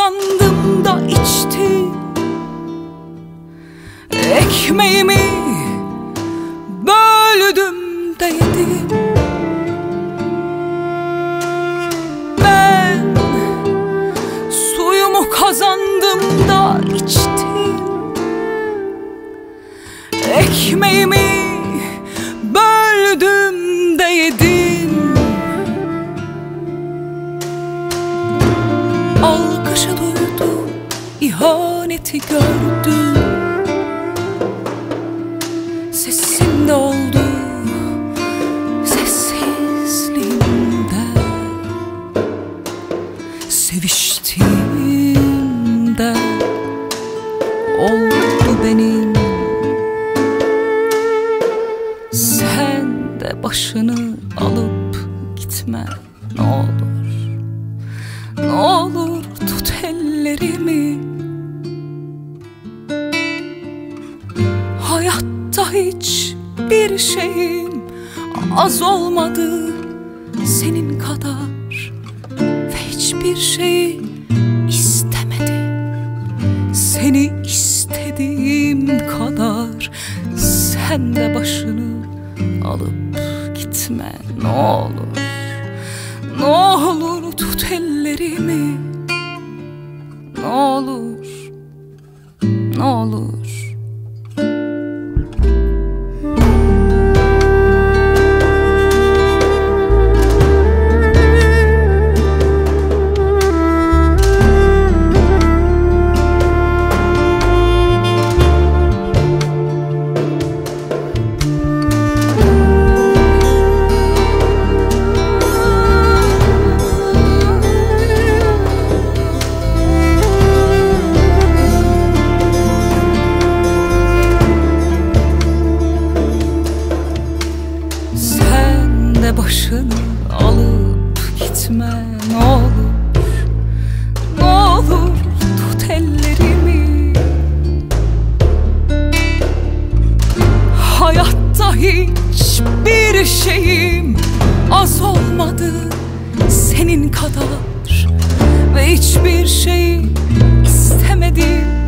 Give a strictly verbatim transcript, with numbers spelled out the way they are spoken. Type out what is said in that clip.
kazandım da içtim, ekmeğimi böldüm de yedim. Ben suyumu kazandım da içtim, ekmeğimi böldüm de yedim. Alkışı duydum, ihaneti gördüm, sesimde oldu, sessizliğimde. Seviştiğimde oldu benim. Sen de başını alıp gitme ne olur, ne olur tut ellerimi. Hayatta hiç bir şeyim az olmadı senin kadar, ve hiçbir şeyi istemedim seni istediğim kadar. Sen de başını alıp gitme ne olur, ne olur tut ellerimi, ne olur, ne olur. Başını alıp gitme ne olur, ne olur tut ellerimi. Hayatta hiçbir şeyim az olmadı senin kadar, ve hiçbir şey istemedim